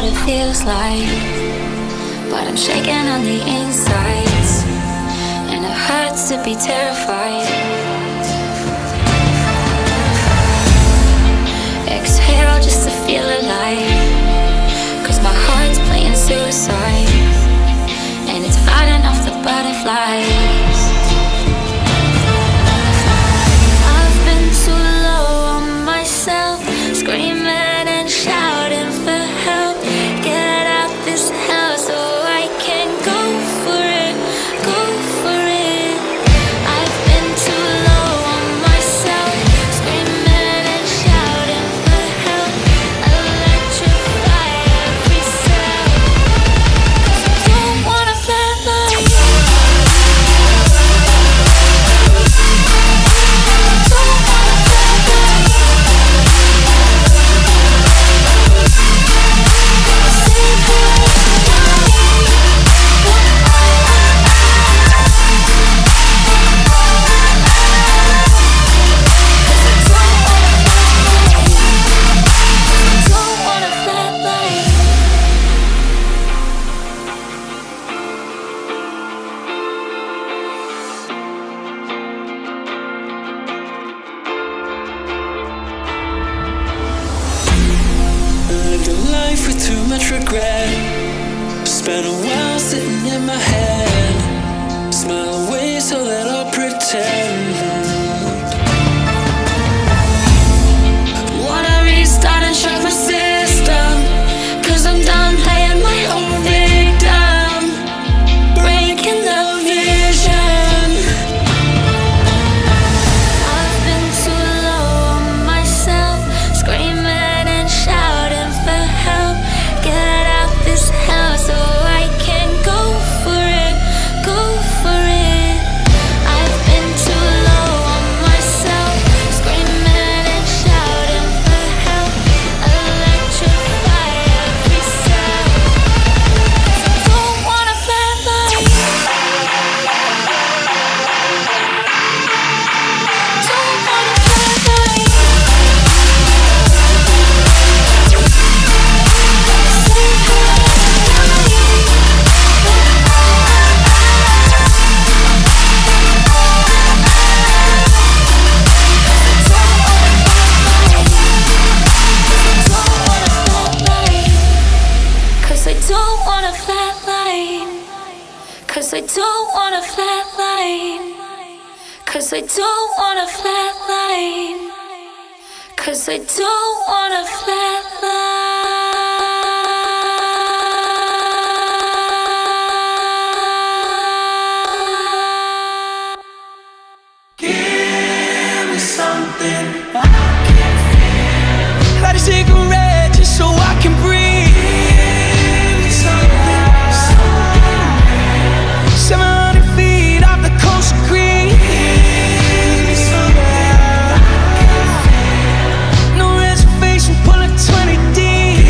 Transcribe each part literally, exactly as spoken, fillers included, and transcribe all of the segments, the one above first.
it feels like, but I'm shaking on the insides, and it hurts to be terrified. Exhale just to feel alive, cause my heart's playing suicide, and it's fighting off the butterflies. I've been too low on myself, screaming and shouting for help. Get out this hell so I can go for it, go for it. I've been too low on myself, screaming and shouting for help. Electrify every cell, 'cause I don't wanna flatline. Don't wanna flatline. Save who I don't wanna flatline. Lived a life with too much regret. Spent a while sitting in my head. Smile away so that I'll pretend. Wanna restart and shock my system, cause I'm done playing my own victim, breaking the vision. I've been too low on myself, screaming and shouting for help. Get out this hell so I can go for it, go for it. I've been too low on myself, screaming and shouting for help. Electrify every cell, 'cause I don't wanna flatline. Don't wanna flatline. Save who I Cause I don't wanna flatline. Cause I don't wanna flatline. Cause I don't wanna flatline. Cause I don't wanna flatline. Give me something I can feel. Light a cigarette just so I can breathe. Give me something, something real. seven hundred feet off the coast of Crete. Give me something I can feel. No reservation, pulling twenty deep.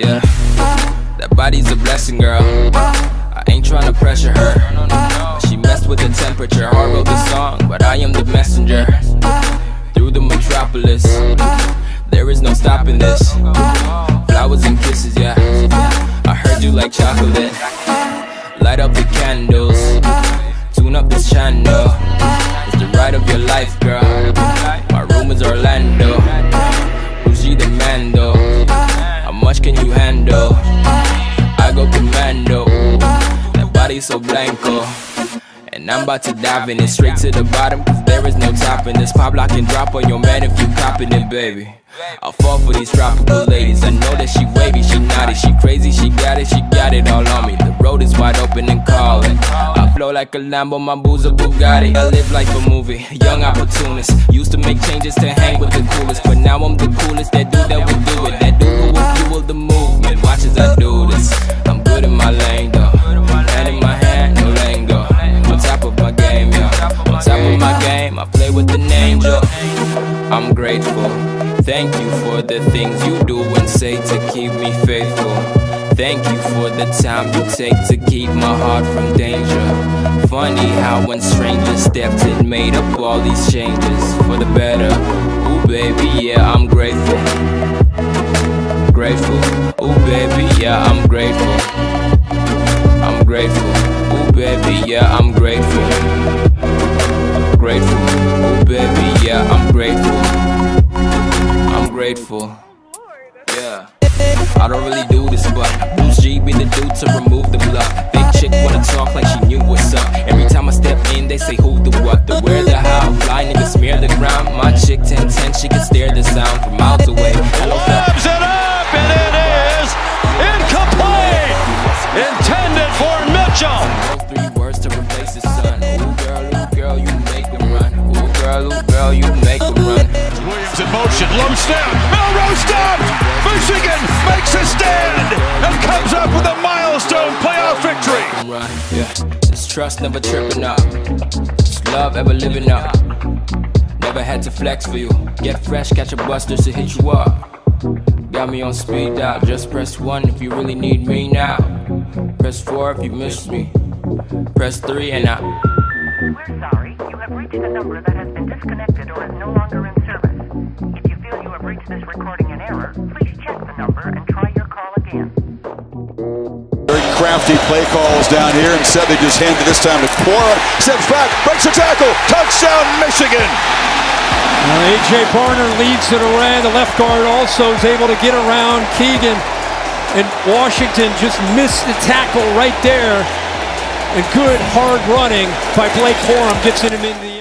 yeah. That body's a blessing, girl. I ain't tryna pressure her. She messed with the temperature. I wrote the song, but I am the messenger. Through the metropolis, there is no stopping this. Flowers and kisses, yeah. I heard you like chocolate. Light up the candles, tune up this channel. It's the ride of your life, girl. My room is Orlando. Who's she the man though? How much can you handle? I go commando. That body so blanco. And I'm about to dive in it straight to the bottom, cause there is no topping this. Pop, lock, and drop on your man if you copping it, baby. I'll fall for these tropical ladies. I know that she wavy, she naughty, she crazy, she got it, she got it all on me. The road is wide open and calling. I flow like a Lambo, my boo's a Bugatti. I live like a movie, young opportunist. Used to make changes to hang with the coolest, but now I'm the coolest. That dude that will do it, that dude who will fuel the movement. Watch as I do this. I'm good in my lane though. Hand in my hand, no lingo. On top of my game, yeah. On top of my game, I play with an angel. I'm grateful. Thank you for the things you do and say to keep me faithful. Thank you for the time you take to keep my heart from danger. Funny how when strangers stepped in, made up all these changes for the better. Ooh baby, yeah, I'm grateful. Grateful, ooh baby, yeah, I'm grateful. I'm grateful, ooh baby, yeah, I'm grateful. Grateful, ooh baby, yeah, I'm grateful. I'm grateful, yeah. I don't really do this, but Bruce G be the dude to remove the block. Big chick wanna talk like she knew what's up. Every time I step in, they say who, the what, the where, the how. Fly nigga smear the ground. My chick ten ten, she can stare the sound from miles away. Hello, Loves it up, and it is incomplete. Intended for Mitchell. Those three words to replace his son. Ooh girl, ooh girl, you make him run. Ooh girl, ooh girl, you make him run. Williams in motion, low snap, Melrose stopped. Michigan makes a stand and comes up with a milestone playoff victory. Yeah, this trust never tripping up. This love ever living up. Never had to flex for you. Get fresh, catch a buster to hit you up. Got me on speed dial. Just press one if you really need me now. Press four if you miss me. Press three and I. We're sorry. You have reached a number that has been disconnected or is no longer in service. If you feel you have reached this recording in error, please check the number and try your call again. Very crafty play calls down here. Instead, they just handed this time to Quora. Steps back, breaks a tackle. Touchdown, Michigan. Now A J Barner leads it away. The left guard also is able to get around Keegan. And Washington just missed the tackle right there. And good hard running by Blake Corum gets him in the